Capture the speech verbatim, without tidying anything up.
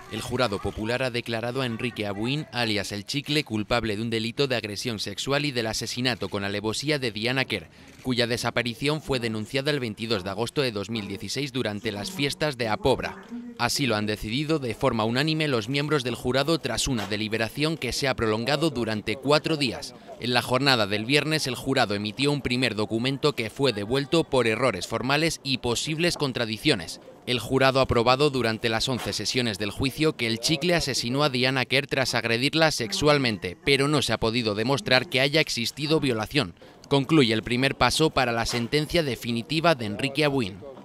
El jurado popular ha declarado a Enrique Abuin, alias El Chicle, culpable de un delito de agresión sexual y del asesinato con alevosía de Diana Quer, cuya desaparición fue denunciada el veintidós de agosto de dos mil dieciséis durante las fiestas de Apobra. Así lo han decidido de forma unánime los miembros del jurado tras una deliberación que se ha prolongado durante cuatro días. En la jornada del viernes, el jurado emitió un primer documento que fue devuelto por errores formales y posibles contradicciones. El jurado ha aprobado durante las once sesiones del juicio que El Chicle asesinó a Diana Quer tras agredirla sexualmente, pero no se ha podido demostrar que haya existido violación. Concluye el primer paso para la sentencia definitiva de Enrique Abuin.